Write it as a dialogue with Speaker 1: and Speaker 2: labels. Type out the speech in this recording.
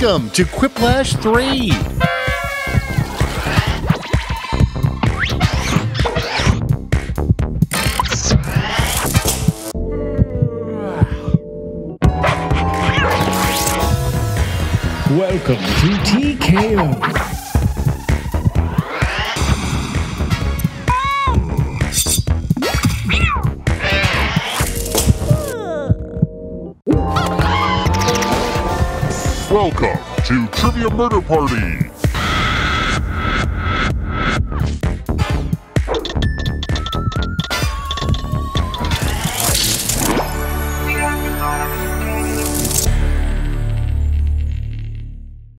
Speaker 1: Welcome to Quiplash 3!
Speaker 2: Welcome to TKO.
Speaker 3: Welcome to Trivia Murder Party!